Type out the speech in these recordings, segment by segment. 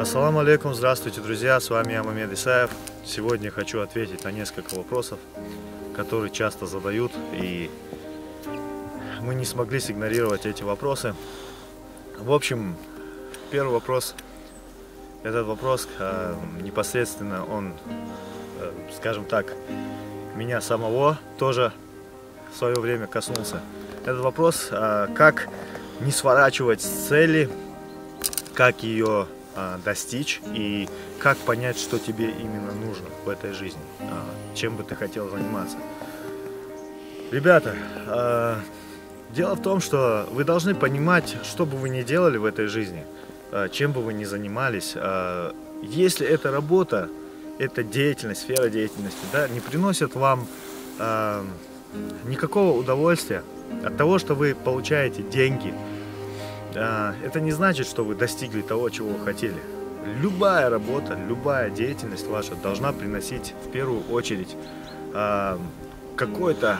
Ассаламу алейкум, здравствуйте, друзья, с вами я, Мамед Исаев. Сегодня хочу ответить на несколько вопросов, которые часто задают, и мы не смогли сигнорировать эти вопросы. В общем, первый вопрос, этот вопрос непосредственно он, скажем так, меня самого тоже в свое время коснулся. Этот вопрос, как не сворачивать с цели, как ее достичь и как понять, что тебе именно нужно в этой жизни, чем бы ты хотел заниматься. Ребята, дело в том, что вы должны понимать, что бы вы ни делали в этой жизни, чем бы вы ни занимались, если эта работа, эта деятельность, сфера деятельности, да, не приносит вам никакого удовольствия от того, что вы получаете деньги, это не значит, что вы достигли того, чего вы хотели. Любая работа, любая деятельность ваша должна приносить в первую очередь какой-то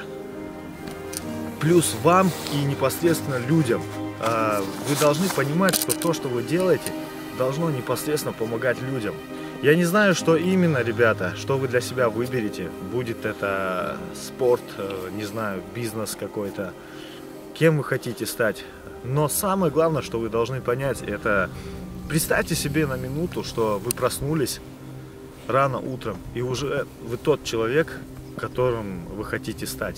плюс вам и непосредственно людям. Вы должны понимать, что то, что вы делаете, должно непосредственно помогать людям. Я не знаю, что именно, ребята, что вы для себя выберете. Будет это спорт, не знаю, бизнес какой-то, кем вы хотите стать. Но самое главное, что вы должны понять, это представьте себе на минуту, что вы проснулись рано утром, и уже вы тот человек, которым вы хотите стать.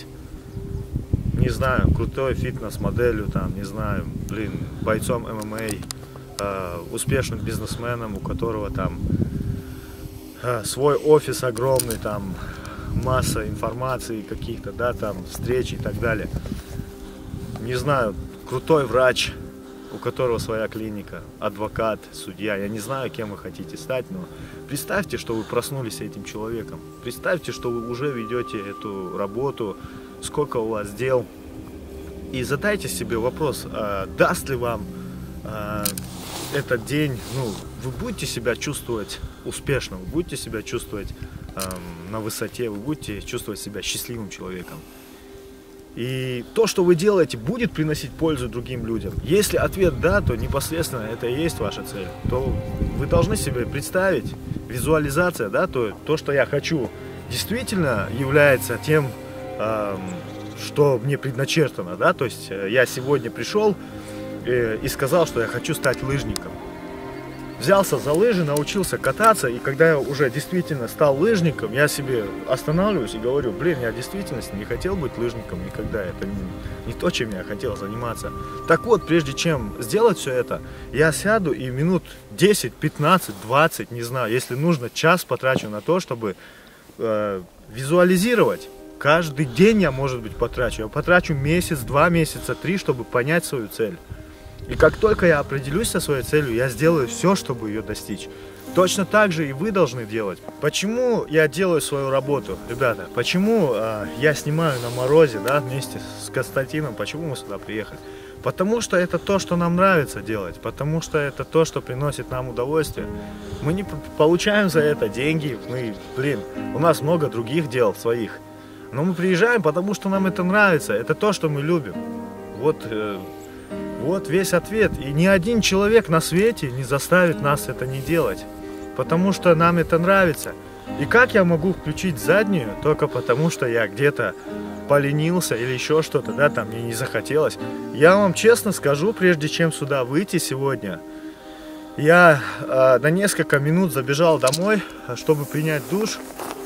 Не знаю, крутой фитнес-моделью, там, не знаю, бойцом ММА, успешным бизнесменом, у которого там свой офис огромный, там масса информации каких-то, да, там встреч и так далее. Не знаю, крутой врач, у которого своя клиника, адвокат, судья. Я не знаю, кем вы хотите стать, но представьте, что вы проснулись этим человеком. Представьте, что вы уже ведете эту работу, сколько у вас дел. И задайте себе вопрос, даст ли вам этот день, вы будете себя чувствовать успешным, вы будете себя чувствовать на высоте, вы будете чувствовать себя счастливым человеком. И то, что вы делаете, будет приносить пользу другим людям. Если ответ да, то непосредственно это и есть ваша цель. То вы должны себе представить, визуализация, да, то, что я хочу, действительно является тем, что мне предначертано. Да? То есть я сегодня пришел и сказал, что я хочу стать лыжником. Взялся за лыжи, научился кататься, и когда я уже действительно стал лыжником, я себе останавливаюсь и говорю, я действительно не хотел быть лыжником никогда, это не то, чем я хотел заниматься. Так вот, прежде чем сделать все это, я сяду и минут 10, 15, 20, не знаю, если нужно, час потрачу на то, чтобы визуализировать. Каждый день я, может быть, потрачу. Я потрачу месяц, 2 месяца, 3, чтобы понять свою цель. И как только я определюсь со своей целью, я сделаю все, чтобы ее достичь. Точно так же и вы должны делать. Почему я делаю свою работу, ребята? Почему я снимаю на морозе, да, вместе с Константином? Почему мы сюда приехали? Потому что это то, что нам нравится делать. Потому что это то, что приносит нам удовольствие. Мы не получаем за это деньги. У нас много других дел своих. Но мы приезжаем, потому что нам это нравится. Это то, что мы любим. Вот весь ответ. И ни один человек на свете не заставит нас это не делать. Потому что нам это нравится. И как я могу включить заднюю, только потому что я где-то поленился или еще что-то, да, там мне не захотелось. Я вам честно скажу, прежде чем сюда выйти сегодня, я на несколько минут забежал домой, чтобы принять душ.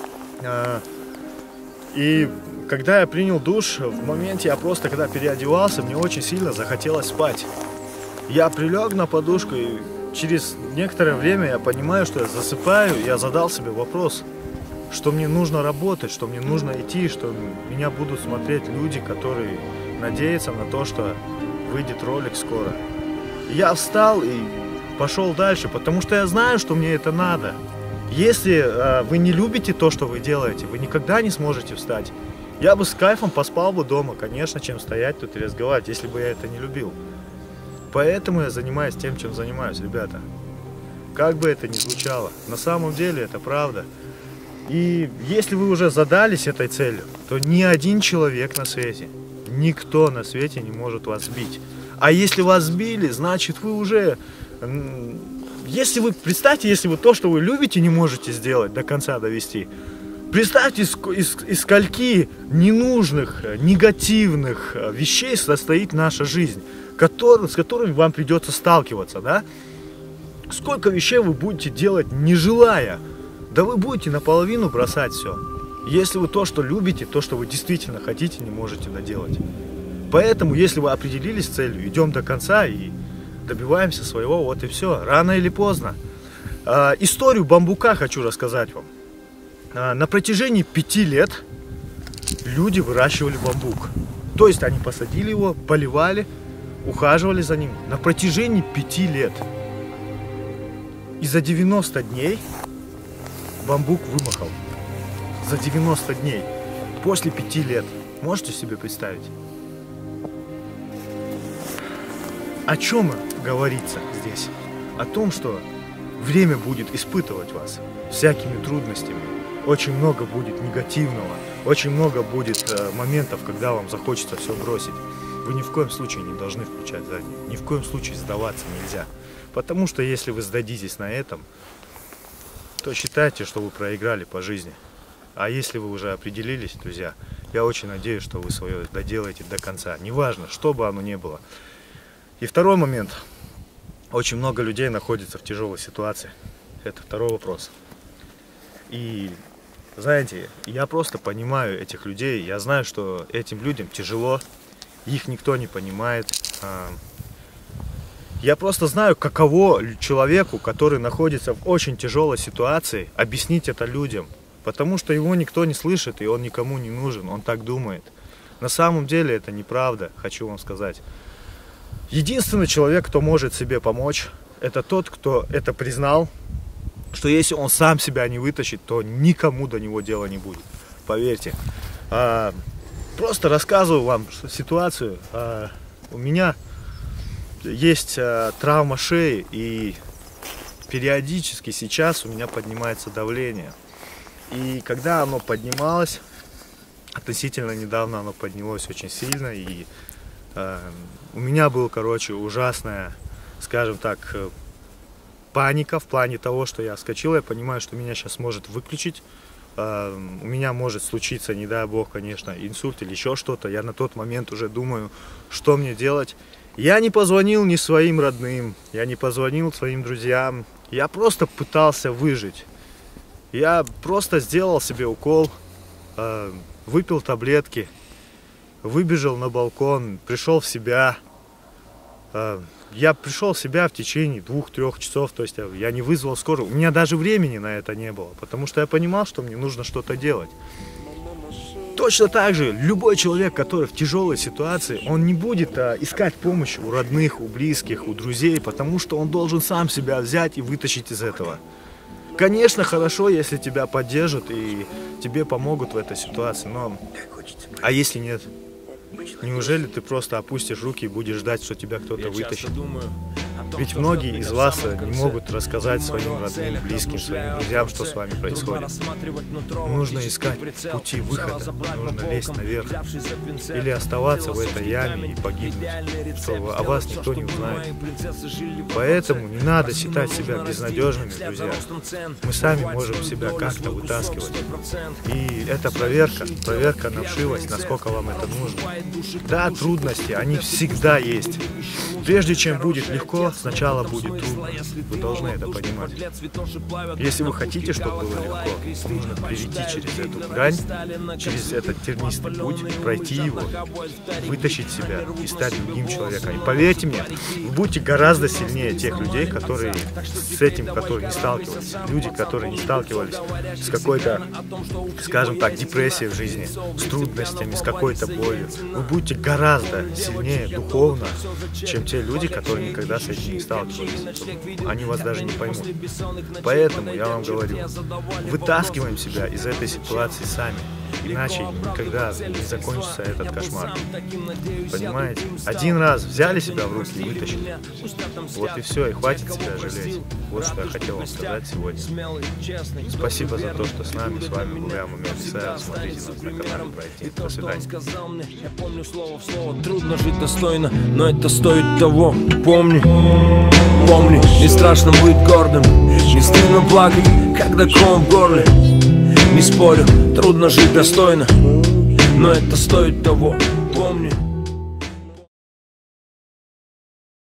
И когда я принял душ, в моменте когда переодевался, мне очень сильно захотелось спать. Я прилег на подушку, и через некоторое время я понимаю, что я засыпаю. Я задал себе вопрос, что мне нужно работать, что мне нужно идти, что меня будут смотреть люди, которые надеются на то, что выйдет ролик скоро. Я встал и пошел дальше, потому что я знаю, что мне это надо. Если вы не любите то, что вы делаете, вы никогда не сможете встать. Я бы с кайфом поспал бы дома, конечно, чем стоять тут и разговаривать, если бы я это не любил. Поэтому я занимаюсь тем, чем занимаюсь, ребята. Как бы это ни звучало, на самом деле это правда. И если вы уже задались этой целью, то ни один человек на свете, никто на свете не может вас сбить. А если вас сбили, значит вы уже Если вы, представьте, если вы то, что вы любите, не можете сделать, до конца довести. Представьте, из скольки ненужных, негативных вещей состоит наша жизнь, с которыми вам придется сталкиваться, да? Сколько вещей вы будете делать, не желая, да вы будете наполовину бросать все. Если вы то, что любите, то, что вы действительно хотите, не можете доделать. Поэтому, если вы определились с целью, идем до конца и добиваемся своего, вот и все, рано или поздно. Историю бамбука хочу рассказать вам. На протяжении 5 лет люди выращивали бамбук. То есть они посадили его, поливали, ухаживали за ним на протяжении 5 лет. И за 90 дней бамбук вымахал. За 90 дней. После 5 лет. Можете себе представить? О чем говорится здесь? О том, что время будет испытывать вас всякими трудностями. Очень много будет негативного. Очень много будет моментов, когда вам захочется все бросить. Вы ни в коем случае не должны включать заднюю. Ни в коем случае сдаваться нельзя. Потому что если вы сдадитесь на этом, то считайте, что вы проиграли по жизни. А если вы уже определились, друзья, я очень надеюсь, что вы свое доделаете до конца. Неважно, что бы оно ни было. И второй момент. Очень много людей находится в тяжелой ситуации. Это второй вопрос. И знаете, я просто понимаю этих людей. Я знаю, что этим людям тяжело. Их никто не понимает. Я просто знаю, каково человеку, который находится в очень тяжелой ситуации, объяснить это людям. Потому что его никто не слышит, и он никому не нужен. Он так думает. На самом деле это неправда, хочу вам сказать. Единственный человек, кто может себе помочь, это тот, кто это признал, что если он сам себя не вытащит, то никому до него дела не будет. Поверьте. Просто рассказываю вам ситуацию. У меня есть травма шеи, и периодически сейчас у меня поднимается давление. И когда оно поднималось, относительно недавно оно поднялось очень сильно, и у меня была, ужасная, скажем так, паника в плане того, что я вскочил, я понимаю, что меня сейчас может выключить. У меня может случиться, не дай бог, конечно, инсульт или еще что-то. Я на тот момент уже думаю, что мне делать. Я не позвонил ни своим родным, я не позвонил своим друзьям. Я просто пытался выжить. Я просто сделал себе укол, выпил таблетки, выбежал на балкон, пришел в себя. Я пришел в себя в течение 2-3 часов, то есть я не вызвал скорую. У меня даже времени на это не было, потому что я понимал, что мне нужно что-то делать. Точно так же любой человек, который в тяжелой ситуации, он не будет искать помощь у родных, у близких, у друзей, потому что он должен сам себя взять и вытащить из этого. Конечно, хорошо, если тебя поддержат и тебе помогут в этой ситуации, но а если нет? Неужели ты просто опустишь руки и будешь ждать, что тебя кто-то вытащит? Ведь многие из вас не могут рассказать своим родным, близким, своим друзьям, что с вами происходит. Нужно искать пути выхода, нужно лезть наверх. Или оставаться в этой яме и погибнуть, что о вас никто не узнает. Поэтому не надо считать себя безнадежными, друзья. Мы сами можем себя как-то вытаскивать. И это проверка на вшивость, насколько вам это нужно. Да, трудности, они всегда есть. Прежде чем будет легко, сначала будет трудно. Вы должны это понимать. Если вы хотите, чтобы было легко, нужно перейти через эту грань, через этот тернистый путь, пройти его, вытащить себя и стать другим человеком. И поверьте мне, вы будете гораздо сильнее тех людей, которые с этим, которые не сталкивались. Люди, которые не сталкивались с какой-то, скажем так, депрессией в жизни, с трудностями, с какой-то болью. Вы будете гораздо сильнее духовно, чем те люди, которые никогда с этим не сталкивались. Они вас даже не поймут. Поэтому я вам говорю, вытаскиваем себя из этой ситуации сами. Иначе никогда не закончится этот кошмар. Понимаете? Один раз взяли себя в руки и вытащили. Вот и все, и хватит себя жалеть. Вот что я хотел вам сказать сегодня. Спасибо за то, что с нами. С вами был я, Мумер Исаев. Смотрите нас на канале Пройти. До свидания. Я помню слово в слово. Трудно жить достойно, но это стоит того. Помни, не страшно быть гордым, не стыдно плакать, когда ком в горле. Не спорю, трудно жить достойно, но это стоит того. Помни.